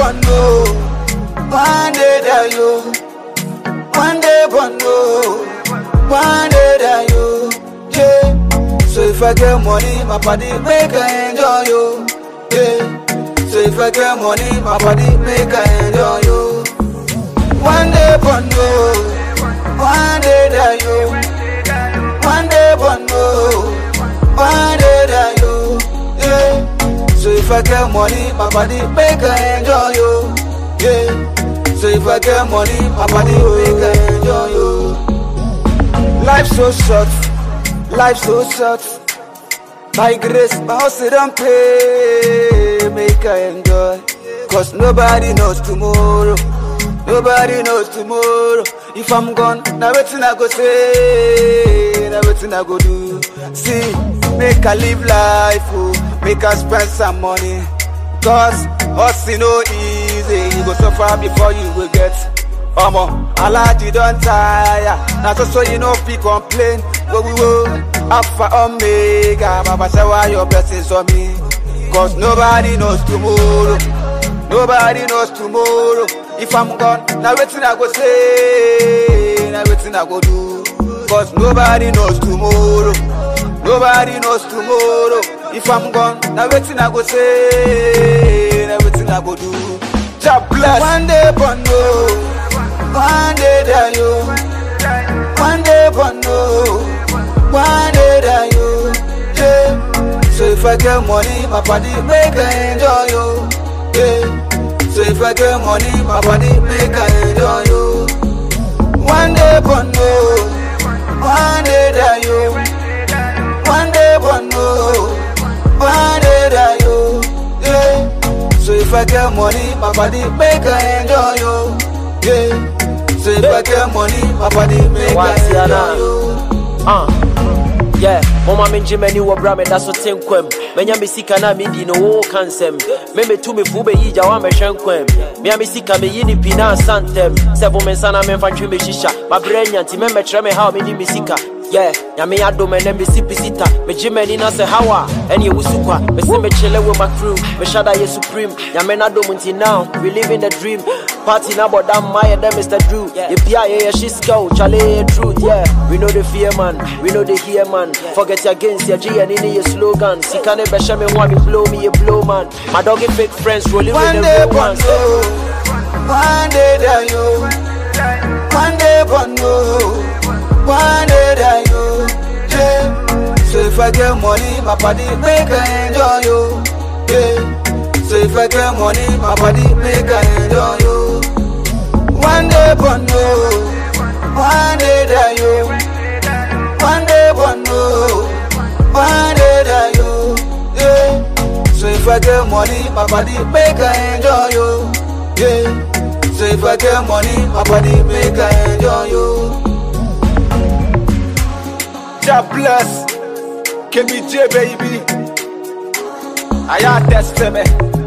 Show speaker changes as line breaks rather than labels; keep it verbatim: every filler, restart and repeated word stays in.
bono, one day that you, one day bono, one day that you, yeah. So if I get money, my body make I enjoy you, yeah. So if I get money, my body make I enjoy you. One day bono, one day that you, one day bono, one day that you, yeah. So if I get money, my body make I enjoy you, yeah. So if I get money, my body make I enjoy you. Life so short, life so short. By grace, my house don't pay, make I enjoy. Cause nobody knows tomorrow, nobody knows tomorrow. If I'm gone, now waiting I go say, now waiting I go do. See, make I live life, oh, make I spend some money. Cause hustle no easy, you go suffer before you will get. Omo, Alaji don't tire, now so so you know people complain. Whoa, whoa, whoa. Alpha Omega, Baba shower your blessings on me. Cause nobody knows tomorrow, nobody knows tomorrow. If I'm gone, now waiting I go say, now waiting I go do. Cause nobody knows tomorrow, nobody knows tomorrow. If I'm gone, now waiting I go say, now waiting I go do. God bless. One day bono, one day that you, one day bono, one day that you, yeah. So if I get money, my body make I enjoy you, yeah. So if I get money, my body make I enjoy you. One day bono, one day that you, one day bono, one day that you, yeah. So if I get money, my body make I enjoy you, yeah. So if I get money, my body make I enjoy you.
Uh. Yeah, mama menje meni wo bra me da so tenkwam. Menya me sika na me di no wo kansem. Me me tu me fu be yi ja wa me hwenkwam. Me a me sika me yi ni pina santem. Se bo me sana me fa twi me shisha. Ma brenya nti me me tre me how me di me sika. Yeah, ya me ado me na me sipisita. Me jimeni na se hawa. Eni wusukwa. Me se me chile with my crew. Me shada ye supreme. Ya me na do munti now. We living the dream. Party na but damn my them Mister Drew. Yeah, yeah, yeah, she's go. Charlie truth. Yeah, we know the fear man. We know the hear man. Forget your gains, your G and in your slogan. See can it be me want me blow me a blow man. My doggy fake friends rolling with the real ones.
One day that you, one day bono, one day that you, yeah. So if I get money, my body make I enjoy you, yeah. So if I get money, my body make I enjoy you. One day bono, one day that you, one day bono, one day that you, yeah. So if I get money, my body make I enjoy you, yeah. So if I get money, my body make I enjoy you. God bless, KBjay baby. I test me.